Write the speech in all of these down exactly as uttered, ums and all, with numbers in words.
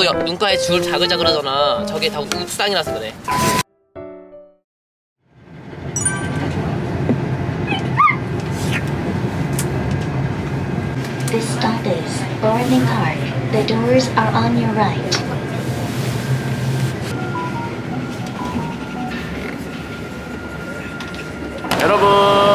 그래도 눈가에 줄 자글자글하잖아. 저게 다 옥상이라서 그래. This stop is Burning Heart. The doors are on your right. 여러분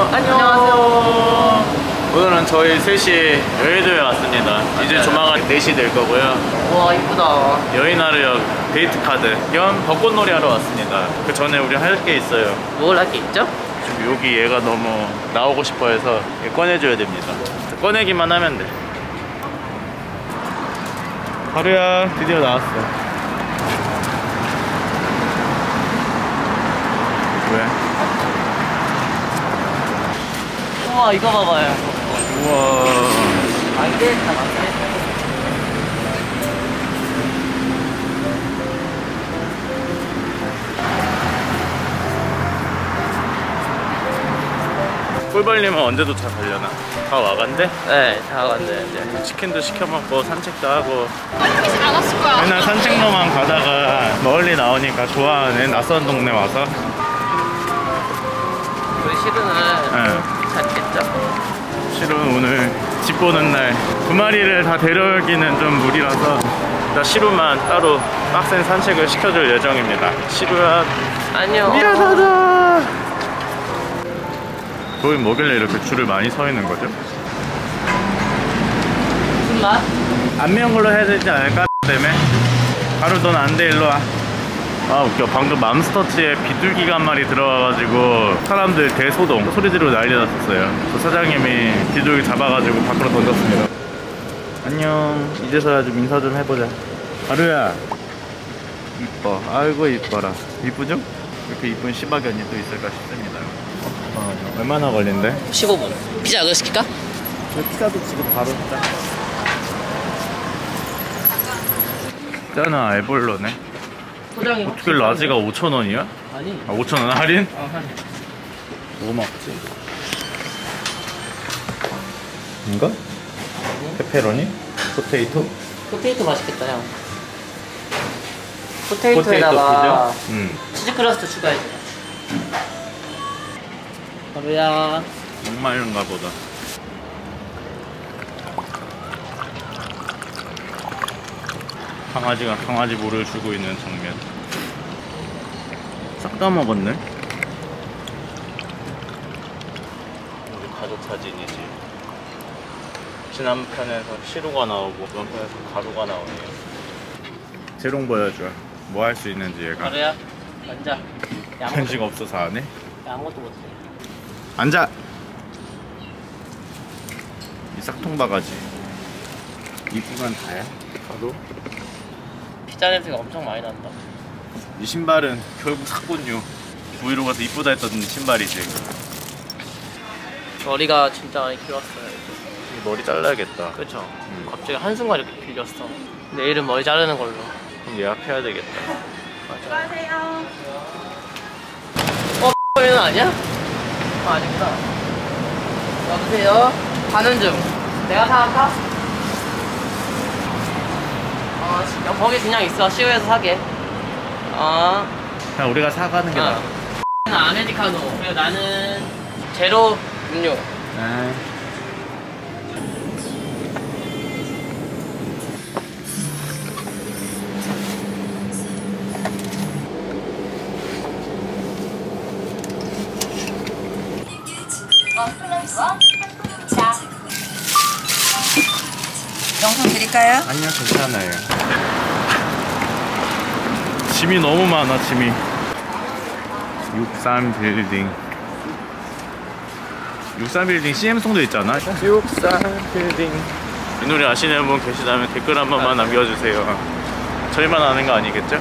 안녕. 오늘은 저희 셋이 여의도에 왔습니다. 이제 조만간 넷이 될 거고요. 우와 이쁘다. 여의나루역 데이트 카드 겸 벚꽃놀이 하러 왔습니다. 그 전에 우리 할 게 있어요. 뭘 할 게 있죠? 지금 여기 얘가 너무 나오고 싶어 해서 꺼내줘야 됩니다. 꺼내기만 하면 돼. 하루야 드디어 나왔어. 왜? 우와 이거 봐봐요. 우와. 아 이게 다 맞네. 꿀벌님은 언제 도착하려나? 다 와간대? 네, 다 왔네 이제. 치킨도 시켜먹고 산책도 하고. 하지 않았을 거야. 맨날 산책로만 가다가 멀리 나오니까 좋아하는 낯선 동네 와서. 우리 시루는 네. 괜찮겠죠? 실은 오늘 집 보는 날 두 마리를 다 데려오기는 좀 무리라서 나 시루만 따로 빡센 산책을 시켜줄 예정입니다. 시루야 안녕. 미안하다. 거기 뭐길래 이렇게 줄을 많이 서 있는 거죠? 무슨 맛? 안 매운 걸로 해야 되지 않을까? 때문에 하루 넌 안 돼 일로 와. 아 웃겨. 방금 맘스터치에 비둘기가 한 마리 들어와가지고 사람들 대소동 소리 지르고 난리 났었어요. 그 사장님이 비둘기 잡아가지고 밖으로 던졌습니다. 안녕. 이제서야 좀 인사 좀 해보자. 하루야 이뻐. 아이고 이뻐라. 이쁘죠? 이렇게 이쁜 시바견이 또 있을까 싶습니다. 어, 얼마나 걸린대? 십오 분. 피자 이거 시킬까? 저 피자도 지금 바로 짜. 짜나 에볼로네. 포장이 어떻게 라지가 오천 원이야? 아니. 아 오천 원 할인? 어 할인. 뭐 먹지? 이거? 페페로니? 포테이토? 포테이토 맛있겠다 형. 포테이토에다가 포테이토 응. 치즈 크러스트 추가해줘. 하루야. 목마른가 보다. 강아지가 강아지 모를 주고 있는 장면. 싹 다 먹었네. 우리 가족 사진이지. 지난편에서 시루가 나오고 이번 편에서 가루가 나오네요. 재롱 보여줘. 뭐 할 수 있는지 얘가. 하루야. 앉아. 편식 없어서 안 해? 아무것도 못해. 앉아! 이 싹통 바가지 이쁘면 다야? 가도? 피자 냄새가 엄청 많이 난다. 이 신발은 결국 샀군요. 브이로그에서 이쁘다 했던 신발이지. 머리가 진짜 많이 길었어요. 이 머리 잘라야겠다. 그쵸? 음. 갑자기 한순간 이렇게 길렸어. 내일은 머리 자르는 걸로. 그럼 예약해야 되겠다. 수고하세요. 어? 얘는 아니야? 아 아니구나. 여보세요? 가는 중. 내가 사갈까? 어 진짜 거기 그냥 있어. 시우에서 사게. 어. 그냥 우리가 사가는 게 나아. 나는 아메리카노. 그리고 나는 제로 음료. 에이. 영상 드릴까요? 아니요 괜찮아요. 짐이 너무 많아. 짐이 육삼 빌딩 육삼 빌딩 씨엠송도 있잖아. 육삼 빌딩. 이 노래 아시는 분 계시다면 댓글 한 번만 남겨주세요. 저희만 아는 거 아니겠죠?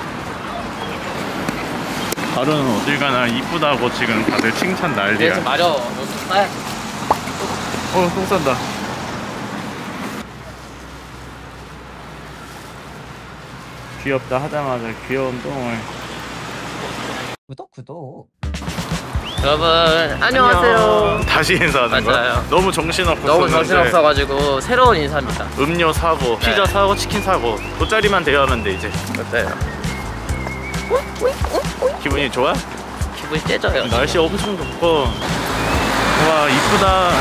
하루는 어딜 가나 이쁘다고 지금 다들 칭찬 난리야. 내가 마려. 너 싸야. 어, 똥 싼다. 귀엽다 하자마자 귀여운 똥을. 구독 구독. 여러분 안녕하세요. 다시 인사하는 거야? 맞아요. 너무 정신없고 너무 썼는데. 정신없어가지고 새로운 인사입니다. 음료 사고 네. 피자 사고 치킨 사고 돗자리만 대여하면 돼 이제. 어때요? 기분이 좋아? 기분이 째져요. 날씨 엄청 좋고. 와 이쁘다.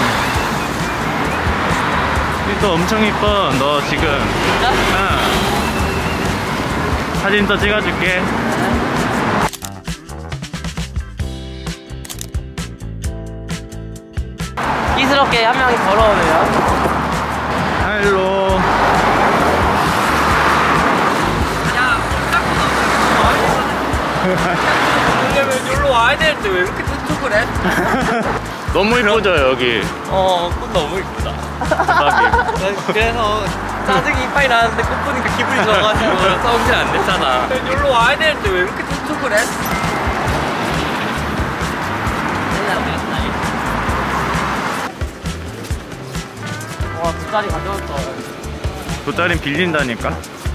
또 엄청 이뻐. 너 지금 진짜? 응. 사진 또 찍어줄게. 끼스럽게 한 명이 걸어오네요. 할로. 근데 왜 놀러 와야 되는데 왜 이렇게 툭툭을 해? 너무 이쁘죠 여기. 어, 꽃 너무 이쁘다. 대박이. 그래서 짜증이 이빨이 나는데 꽃 보니까 기분이 좋아가지고 싸움질 안 됐잖아. 놀러 와야 되는데 왜 이렇게 툭툭을 해? 와, 돗자리 가져올 걸. 돗자리는 빌린다니까.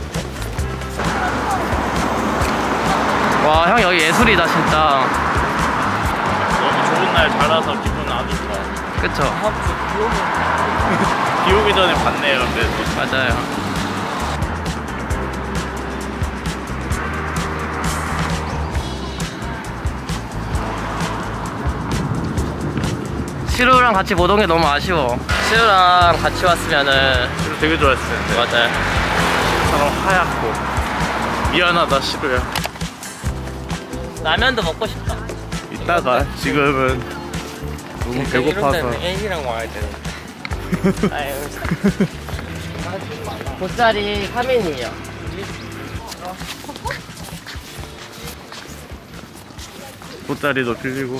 와, 형 여기 예술이다 진짜. 너무 좋은 날 잘 와서 기분 아주 좋아. 그쵸? 비 오기 전에 봤네요 그래도. 맞아요. 시루랑 같이 못 온 게 너무 아쉬워. 시루랑 같이 왔으면은. 시루 되게 좋아했을 텐데. 맞아요. 사람 하얗고. 미안하다 시루야. 라면도 먹고 싶다. 이따가 지금은 너무 배고파서. 애기랑 와야 되는데. 아유. 돗자리 카민이에요. 돗자리도 빌리고.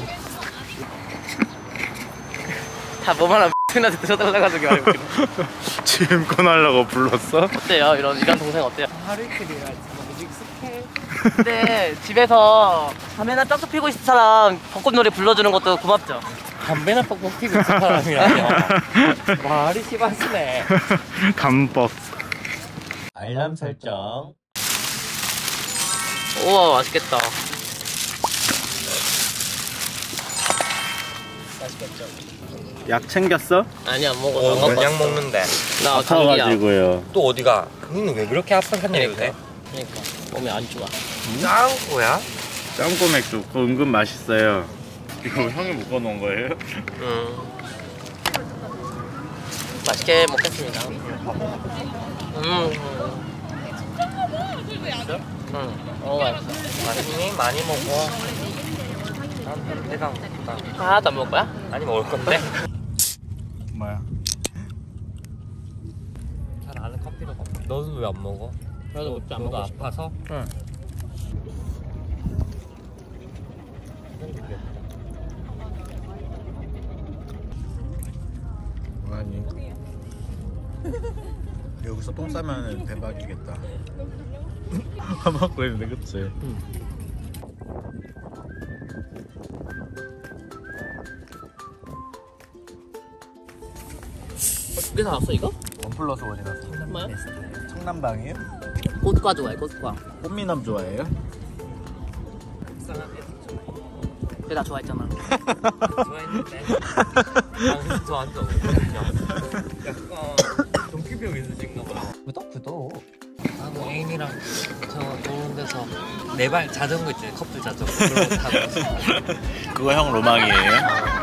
다 뭐만 X나한테 드셔달라가지고 말고. 지금 꺼내려고 불렀어? 어때요? 이런 이런 동생 어때요? 하루이클이라 익숙해. 근데 집에서 담배나 쩍쩍 피고 있는 사람 벚꽃 노래 불러주는 것도 고맙죠. 담배나 뻑뻑 피고 있는 사람이라뇨. 말이 심하시네. 감법. 알람 설정. 우와 맛있겠다. 약 챙겼어? 아니 안 먹어. 어, 안 먹었어. 그냥 먹는데. 나 감기야. 아파가지고요. 또 어디가? 형님은 왜 그렇게 아파했냐 요새? 그러니까 몸이 안 좋아. 짱 거야? 짱구 맥주 그거 은근 맛있어요. 이거 형이 묶어놓은 거예요? 음. 맛있게 먹겠습니다. 음. 응. 어 맛있어. 많이 많이 먹어. 난 배가 안 고프다. 하나도 안 먹을 거야? 많이 먹을 건데. 뭐야? 잘 아는 커피도 먹어. 너는 왜 안 먹어? 그래도 맥주 안 너도 먹고 싶어. 아파서? 응. 아니 여기서 똥 싸면 대박이겠다. 한 먹고 있는데 그치? 두 개 사왔어 이거? 원 플러스 원이라서 얼마야? 청남방이에요? 꽃과 좋아해 꽃과. 꽃미남 좋아해요? 그게 다 좋아했잖아. 좋아했는데. 당신 저한테 없거든요. 약간 동기병 있으신가 봐. 구독 구독. 나도 애인이랑 저 좋은 데서 네 발 자전거 있지 커플 자전거 그런 거 타고 싶어. 그거 형 로망이에요?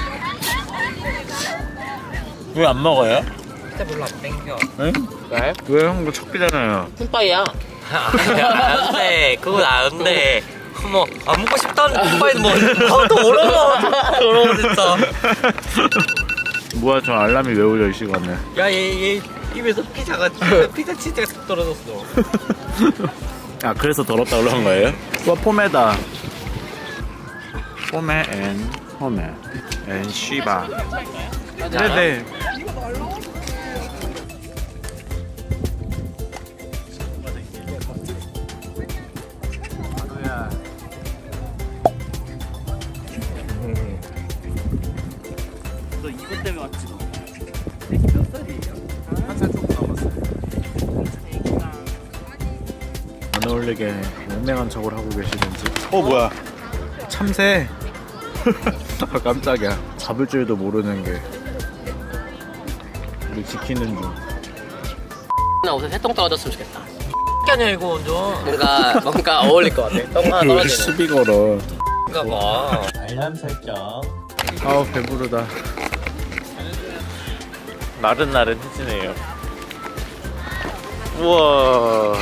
왜 안 먹어요? 진짜 별로 안 땡겨. 응? 왜? 왜 형 그거 척비잖아요. 쿤빠이야. 안돼 그건 안돼. 뭐 안 먹고 싶다는 콤바인 뭐 나도 어려워. 어려워 진짜. 뭐야 저 알람이 왜 울려 이 시간에? 야얘 얘 입에서 피자가 피자 치즈가 싹 떨어졌어. 아 그래서 더럽다 그런 거예요? 와 포메다. 포메 앤 포메 앤 쉬바. 네네. 너 이것 때문에 왔지 너. 한살 조금 남았어요. 안 어울리게 맹맹한 척을 하고 계시는지. 어 뭐야? 참새. 아, 깜짝이야. 잡을 줄도 모르는 게 우리 지키는 중. 나 옷에 새똥 떨어졌으면 좋겠다. 아니야 이거 완전. 뭔가 뭔가 어울릴 것 같아. 똥 하나 왜 떨어지는. 시비 걸어. 그니까 봐. 알람 설정. 아우 배부르다. 나른나른해지네요. 우와.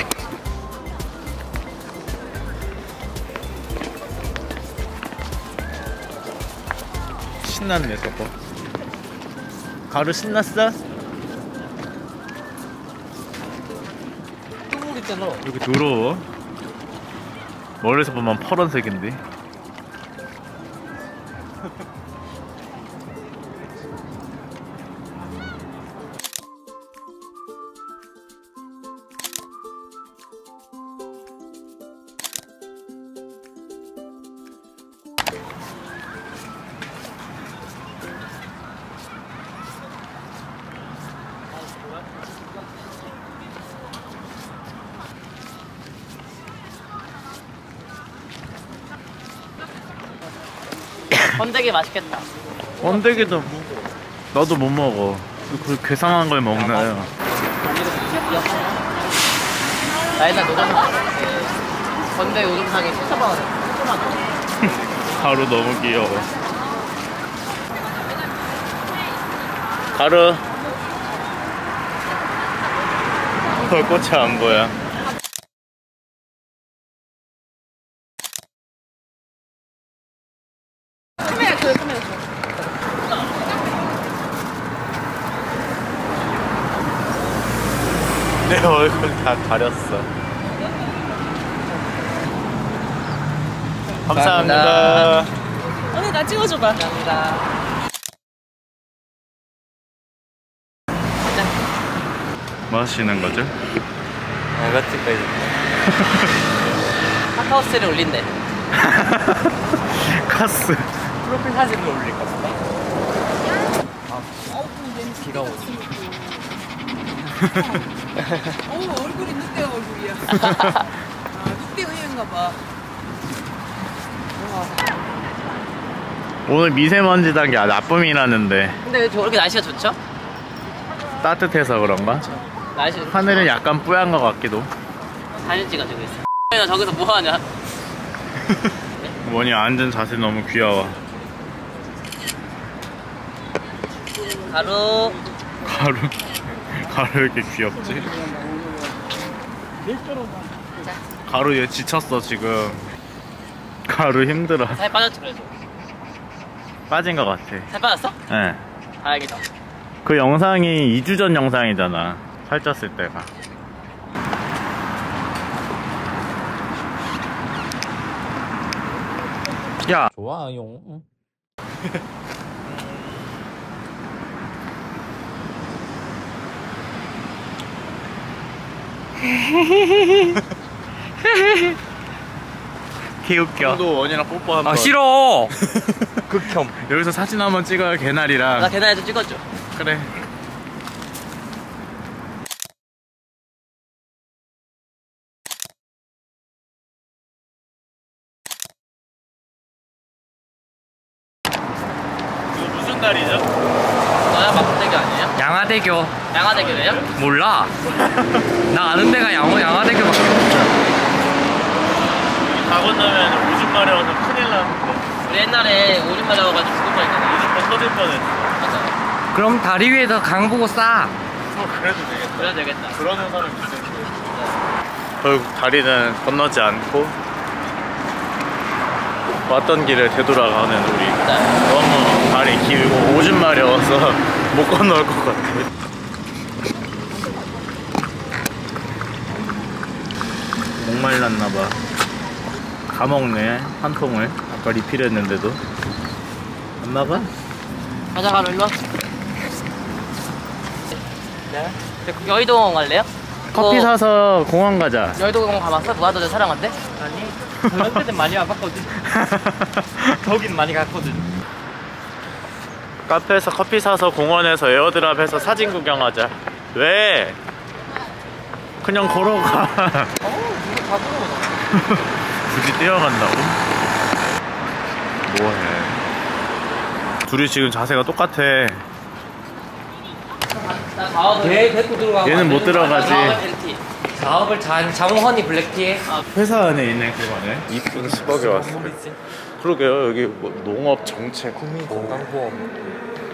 신났네 저거. 가루 신났어? 똥물 있잖아. 여기 더러워. 멀리서 보면 파란색인데. 번데기 맛있겠다. 번데기도 나도 못 먹어. 그 괴상한 걸 먹나요? 나 옛날 노점상 번데기 노점상이 칠천만 원. 칠천만 원. 가루 너무 귀여워. 가루. 불꽃이 안 보여. 내 얼굴 다 가렸어. 감사합니다. 언니 나 찍어줘봐. 감사합니다. 뭐 하시는 거죠? 내가 찍어야 돼. 카카오스토리에 올린대. 카스. 프로필 사진을 올릴 것 같아. 비가 오지. 어 얼굴이 늑대 얼굴이야. 아 늑대 의인가 봐. 오늘 미세먼지 단계 나쁨이라는데 근데 왜 저렇게 날씨가 좋죠? 따뜻해서 그런가? 날씨 하늘은 약간 뿌연 것 같기도. 사진 찍어주고 있어. 나 저기서 뭐 하냐? 뭐니 앉은 자세 너무 귀여워. 가루. 가루. 가루 왜 이렇게 귀엽지? 가루 얘 지쳤어 지금. 가루 힘들어. 살 빠졌지 그래도. 빠진 것 같아. 살 빠졌어? 예. 다행이다. 그 영상이 이 주 전 영상이잖아. 살쪘을 때가. 야. 좋아요. 개웃겨. 너 원이랑 뽀뽀 한번. 아 싫어. 극혐. 여기서 사진 한번 찍어요 개나리랑. 나 계단에 좀 찍어줘. 그래. 이거 무슨 달이죠? 너야 막대기 아니에요? 양화대교. 양화대교래요? 몰라. 나 아는 데가 양호 양화대교밖에 없어. 다 건너면 오줌 마려워서 큰일 나는데. 우리 옛날에 오줌 마려워가지고 죽을 뻔했잖아. 이렇게 터질 뻔했어. 맞아. 그럼 다리 위에서 강 보고 싸. 뭐 그래도 되겠다. 그래야 되겠다. 그러는 사람 있을 결국 다리는 건너지 않고 왔던 길을 되돌아가는 우리. 네. 너무 다리 길고 오줌 마려워서 못 건너올 것 같아. 목말랐나봐. 다 먹네 한 통을. 아까 리필했는데도 안 나가? 가자 가루 일로 와. 네. 여의도공원 갈래요? 커피 그거 사서 공원 가자. 여의도공원 가봤어? 무한도전 촬영한대? 아니. 그런 데는 많이 와봤거든. 거긴 많이 갔거든. 카페에서 커피 사서 공원에서 에어드랍해서 사진 구경하자. 왜? 그냥 걸어가. 어? 누구 다 들어오네. 굳이 뛰어간다고? 뭐해? 둘이 지금 자세가 똑같아. 얘 데리고 들어가고 얘는 못 들어가지. 사업을 장, 장원이 블랙티에 회사 안에 있네 그거네. 이쁜 수박에 왔어. 그러게요. 여기 뭐 농업 정책 국민건강보험.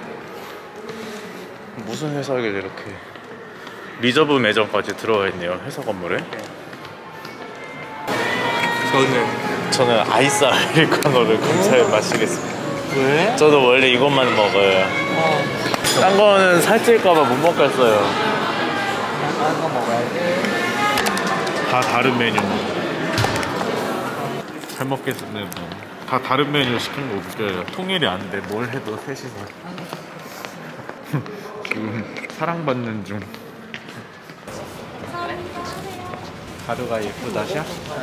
무슨 회사길래 이렇게 리저브 매점까지 들어와 있네요. 회사 건물에. 저는 저는 아이스 아메리카노를 감사히 마시겠습니다. 왜? 저도 원래 이것만 먹어요. 어. 딴 거는 살찔까봐 못 먹겠어요. 딴 거 먹어야지. 다 다른 메뉴. 잘 먹겠습니다. 다 다른 메뉴 시킨 거 웃겨요. 통일이 안 돼. 뭘 해도 셋이서. 지금 사랑받는 중. 가루가 예쁘다샤?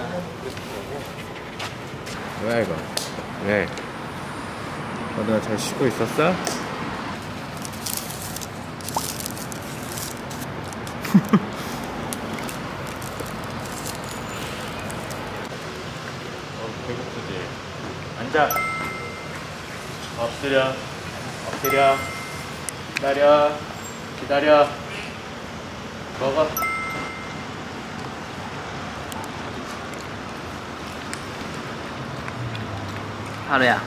뭐야 이거? 왜? 너가 잘 쉬고 있었어? 어, 배고프지? 앉아. 엎드려. 엎드려. 기다려. 기다려. 먹어. 하루야.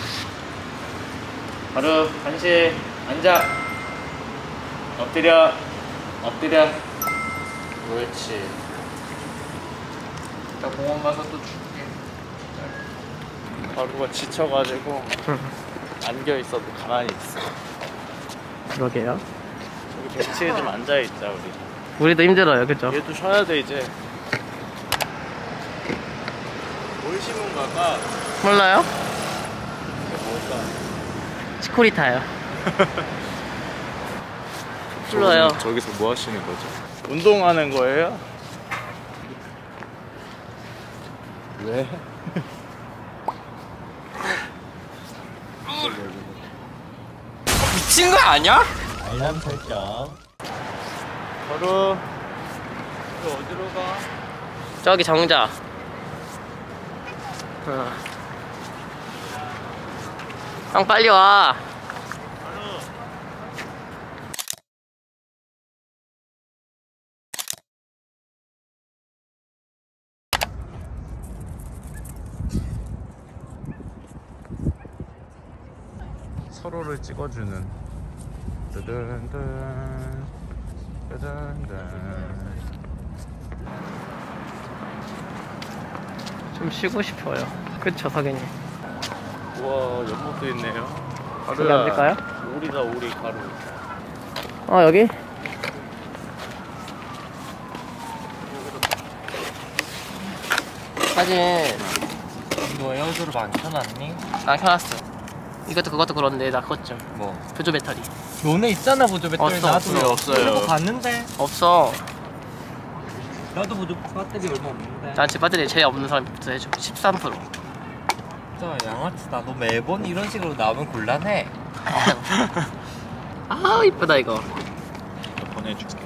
바로 간식. 앉아. 엎드려. 엎드려. 옳지. 이따 공원 가서 또 줄게. 바로가 지쳐가지고 안겨 있어도 가만히 있어. 그러게요. 여기 벤치에 좀 앉아 있자 우리. 우리도 힘들어요, 그죠? 얘도 쉬어야 돼 이제. 뭘 심은 거가? 몰라요? 뭘까? 치코리타요. 불러요. 저기서 뭐 하시는 거죠? 운동하는 거예요? 왜? 미친 거 아니야? 알람 설정. 바로 이거 어디로 가? 저기 정자. 어. 형 빨리 와. 서로를 찍어주는 뜨든든 뜨든든. 좀 쉬고 싶어요. 그쵸, 석현이? 우와 연못도 있네요. 여기 앉을까요? 오리다 오리 가루. 어, 여기? 사진 너 에어드롭 안 켜놨니? 난 켜놨어. 이것도 그것도 그런데 나 그것 좀 뭐? 보조 배터리 너네 있잖아 보조 배터리. 없어, 나도 없어요, 없어요. 그거 봤는데. 없어. 나도 보조 배터리 얼마 없는데. 난 집 배터리 제일 없는 사람부터 해줘. 십삼 퍼센트. 진짜 양아치다. 너 매번 이런 식으로 나오면 곤란해. 아 이쁘다 이거. 보내줄게.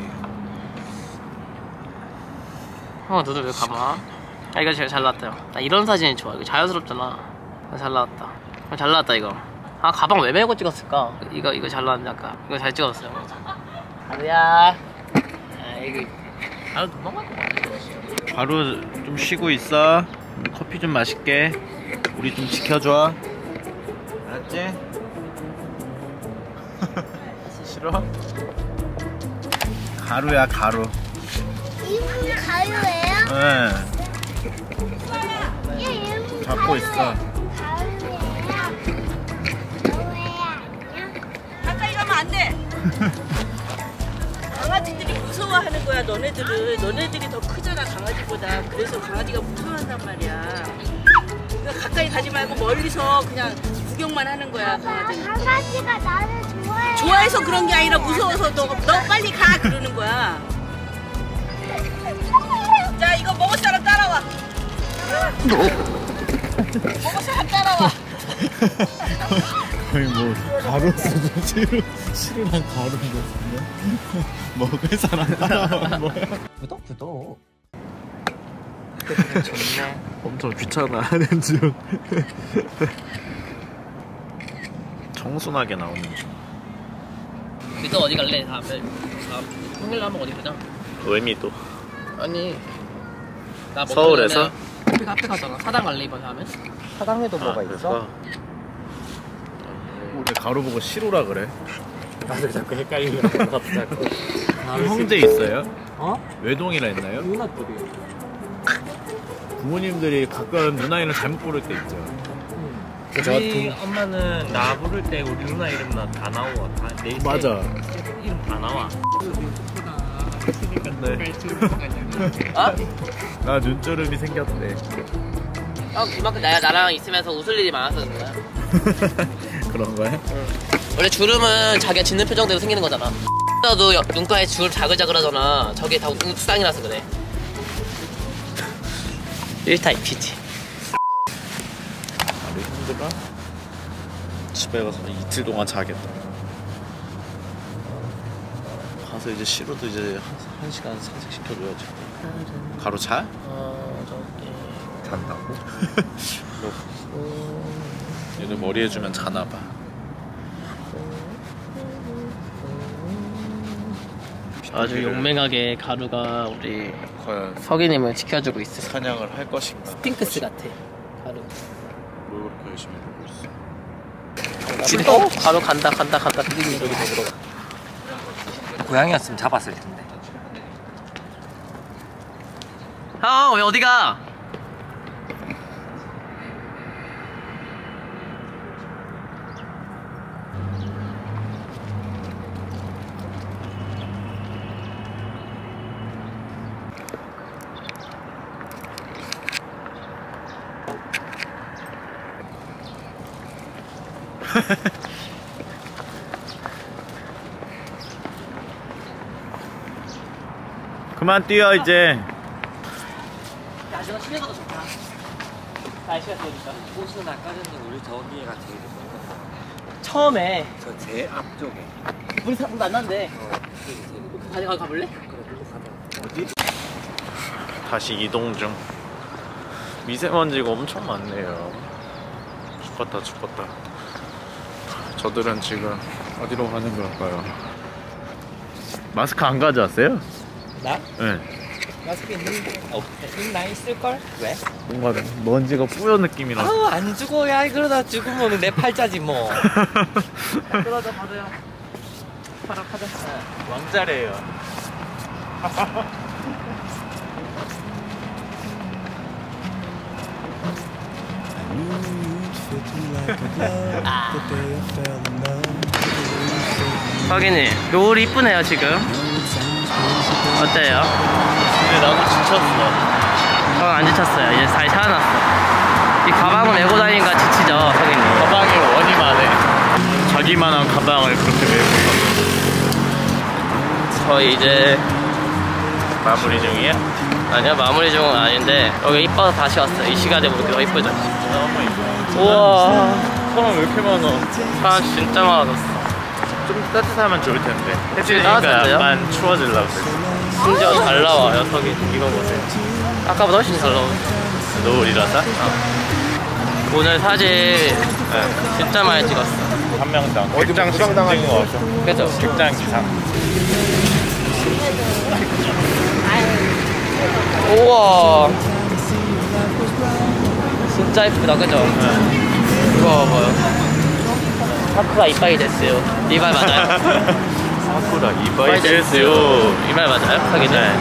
어 너도 왜 가봐? 아 이거 제일 잘 나왔다. 나 이런 사진이 좋아. 이거 자연스럽잖아. 아, 잘 나왔다. 아, 잘 나왔다 이거. 아 가방 왜 메고 찍었을까? 이거 이거 잘 나왔네 아까. 이거 잘 찍었어요. 하루야. 아 이거 하루 도망갈 것 같아. 바로 좀 쉬고 있어. 우리 커피 좀 마실게. 우리 좀 지켜줘. 알았지? 싫어? 가루야 가루. 이분 가요예요? 응. 얘 이분 잡고 있어. 가요예요. 가요야 안녕. 가까이 가면 안 돼. 강아지들이 무서워하는 거야. 너네들은 너네들이 더 크잖아 강아지보다. 그래서 강아지가 무서워한단 말이야. 그러니까 가까이 가지 말고 멀리서 그냥 구경만 하는 거야 강아지는. 강아지가 나를 좋아해. 좋아해서 그런 게 아니라 무서워서 너, 너 빨리 가 그러는 거야. 자 이거 먹을 사람 따라와. 먹을 사람 따라와. 거의 뭐 가루 쓰고 시루 시루랑 가루 같은데. 먹을 사람 따라와 뭐야? 구독 구독. 좋네. 엄청 귀찮아하는 중. 청순하게 나오는 중. 너 어디 갈래? 다음에 다음 평일날 한번 어디 가자. 의미도. 아니 나 서울에서? 커피 카페 가잖아. 사당 갈래 이번에 하면? 사당에도 아, 뭐가 그래서? 우리 가루 보고 시로라 그래. 나도 자꾸 헷갈리는 것 같아 자꾸. 형제 있어요? 어? 외동이라 했나요? 누나들이. 부모님들이 가끔 누나 이름 잘못 부를 때 있죠. 우리 엄마는 나 부를 때 우리 누나 이름 다 나와. 다, 내 맞아. 이름 다 나와. 네. 어? 나 눈주름이 생겼대. 형 그만큼 나야 나랑 있으면서 웃을 일이 많아서 그런 거야. 그런 거야? 원래 주름은 자기가 짓는 표정대로 생기는 거잖아. 나도 눈가에 주름 자글자글하잖아. 저게 다 욱상이라서 그래. 일 타입이지. 우리 형들아 집에 가서 이틀 동안 자겠다. 가서 이제 시로도 이제 한, 한 시간 산책 시켜줘야지. 가로 자? 어 저기 잔다고? 얘들 머리 해주면 자나봐. 아주 용맹하게 가루가 우리 과연 석이님을 지켜주고 있어. 사냥을 할 것인가? 스핑크스 같아 가루. 뭘 그렇게 열심히 보고 있어? 어? 가루 간다 간다 간다. 여기 더 들어가. 고양이였으면 잡았을 텐데. 형 왜 어디가? 그만 뛰어 이제. 야 저거 시내 가도 좋다. 날씨가 좋으니까. 꽃은 아까 전에 우리 저기가 제일 예뻤던 처음에 저 제일 앞쪽에. 물이 물 만난대. 어, 그게 제일 예뻤어. 가지 가 가볼래? 그래, 물로 가자. 어디? 다시 이동 중. 미세먼지가 엄청 많네요. 죽겠다 죽겠다. 저들은 지금 어디로 가는 걸까요? 마스크 안 가져왔어요? 나? 네. 마스크 있는데. 어, 있나 있을걸? 왜? 뭔가 먼지가 뿌연 느낌이라. 아우 안 죽어. 야 그러다 죽으면 내 팔자지 뭐. 그러자 가자요. 바로 가자. 왕자래요. 석이님 노을이 이쁘네요 지금. 어때요? 근데 나도 지쳤어. 형 안 지쳤어요. 이제 잘 살아났어. 이 가방을 메고 다니니까 지치죠 석이님. 가방이 원이 많네. 자기만한 가방을 그렇게 메고 저희 이제 마무리 중이야? 아니요 마무리 중은 아닌데 여기 이뻐서 다시 왔어요. 이 시간에 보니까 더 이쁘죠? 너무 이뻐. 우와 사람 왜 이렇게 많아? 사람 진짜 많아졌어. 좀 따뜻하면 좋을 텐데. 해지니까 따뜻한데요? 약간 추워지려고 그래. 심지어 잘 나와요 석이. 이거 보세요. 아까보다 훨씬 잘 나오죠. 노을이라서? 오늘 사진 네. 진짜 많이 찍었어. 한 명당 백 장씩 찍은 거 같아. 그죠? 백 장 이상. 우와 진짜 예쁘다 그죠? 이거 봐봐요. 사쿠라 이빠이 됐어요. 이 말 맞아요? 사쿠라 이바이 데스요. 이 말 맞아요? 석이네. 네.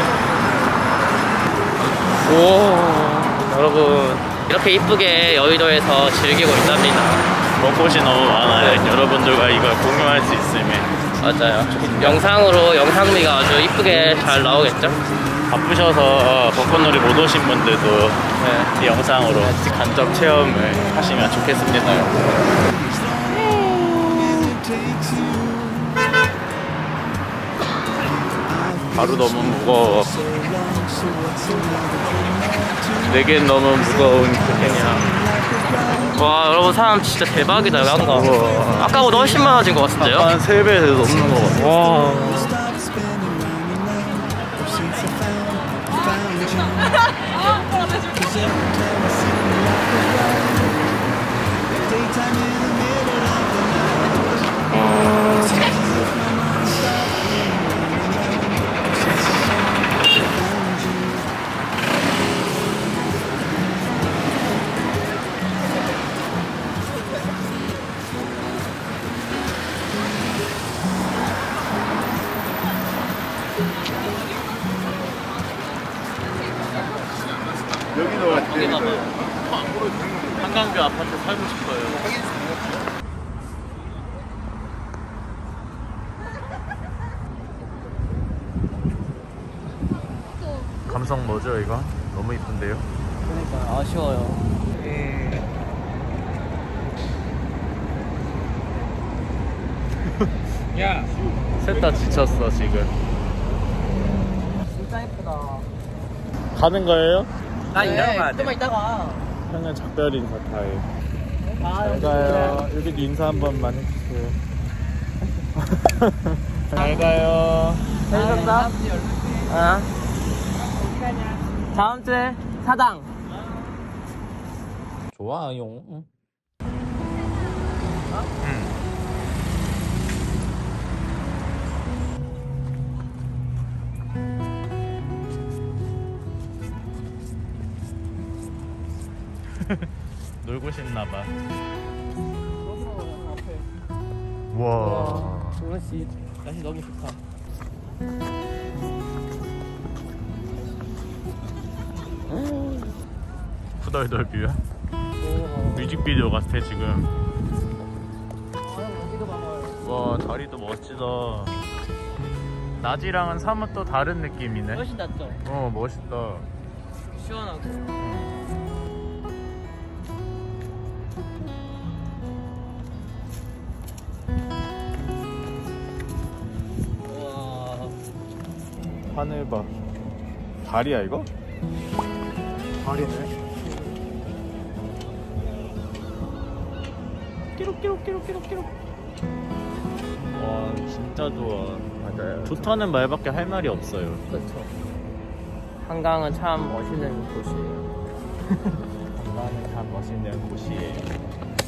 오 여러분 이렇게 이쁘게 여의도에서 즐기고 있답니다. 벚꽃이 너무 많아요. 여러분들과 이걸 공유할 수 있으면. 맞아요. 영상으로 영상미가 아주 이쁘게 잘 나오겠죠? 바쁘셔서 벚꽃놀이 못 오신 분들도 네. 이 영상으로 간접 체험을 하시면 좋겠습니다. 바로 너무 무거워. 내겐 너무 무거운 그냥. 와 여러분 사람 진짜 대박이다 여기 한가. 아까보다 훨씬 많아진 것 같은데요? 한 세 배 넘는 것 같아. 와 여기도 왔대. 여기 가봐요. 한강뷰 아파트 살고 싶어요. 감성 뭐죠 이거? 너무 이쁜데요? 그러니까 아쉬워요. 야, 셋 다 지쳤어 지금. 진짜 예쁘다. 가는 거예요? 나 이러면 안 돼. 좀만 이따가. 형은 작별 인사 타임. 아, 잘 가요. 여기도 인사 한 번만 해주세요. 잘 가요. 재밌었어? 아. 다음 주에 사당. 좋아요. 응. 놀고 싶나봐. 앞에. 와. 조은씨 날씨 너무 좋다. 후덜덜 뷰야. 뮤직비디오 같아 지금. 와 다리도 멋지다. 낮이랑은 사뭇 또 다른 느낌이네. 훨씬 낫죠? 어 멋있다. 시원하고. 와. 하늘 봐. 다리야 이거? 다리네. 끼룩끼룩끼룩끼룩끼룩. 와 진짜 좋아. 맞아요. 좋다는 말밖에 할 말이 없어요. 그렇죠. 한강은 참 멋있는 곳이에요. 한강은 참 멋있는 곳이에요.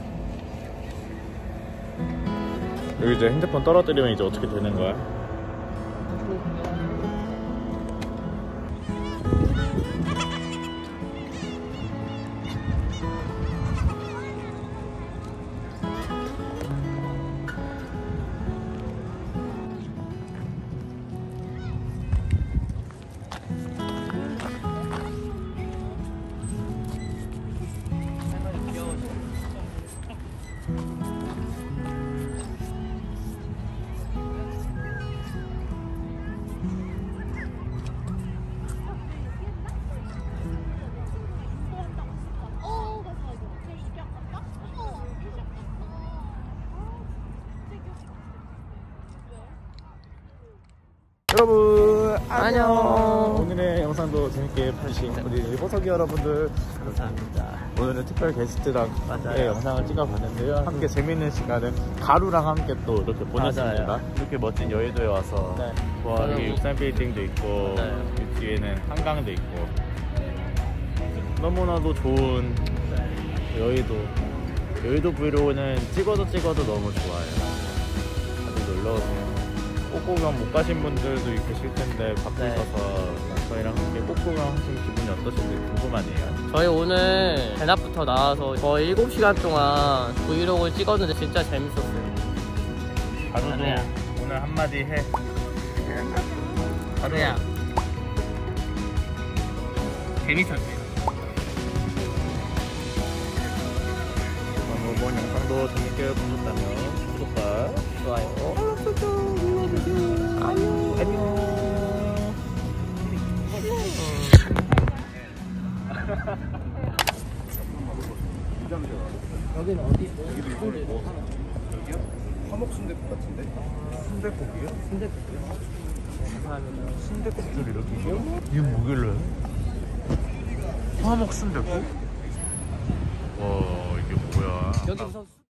여기 이제 핸드폰 떨어뜨리면 이제 어떻게 되는 거야? 여러분 안녕. 오늘의 영상도 재밌게 봐주신 우리 보석이 여러분들 감사합니다. 오늘은 특별 게스트랑 맞아요. 함께 영상을 찍어봤는데요. 함께 재밌는 시간을 가루랑 함께 또 이렇게 보냈습니다. 맞아요. 이렇게 멋진 여의도에 와서 네. 와 저는 여기 뭐- 육산 빌딩도 있고 맞아요. 그 뒤에는 한강도 있고 너무나도 좋은 여의도. 여의도 브이로그는 찍어도 찍어도 너무 좋아요. 다들 놀러오세요. 꽃구경 못 가신 분들도 계실 텐데 밖에 네. 가서 저희랑 함께 꽃구경 하시는 기분이 어떠실지 궁금하네요. 저희 오늘 대낮부터 나와서 거의 일곱 시간 동안 브이로그를 찍었는데 진짜 재밌었어요. 가루도 가루야. 오늘 한마디 해. 가루야. 재밌었어요. 오늘 본 영상도 재밌게 보셨다면 구독과 좋아요. 안녕. 여기는 어디? 화목 순댓국 같은데? 순댓국이요? 순대국이요. 감사합니다. 순댓국들 이렇게 있어요? 이게 뭐길래? 화목 순댓국? 와 이게 뭐야? 여기 우선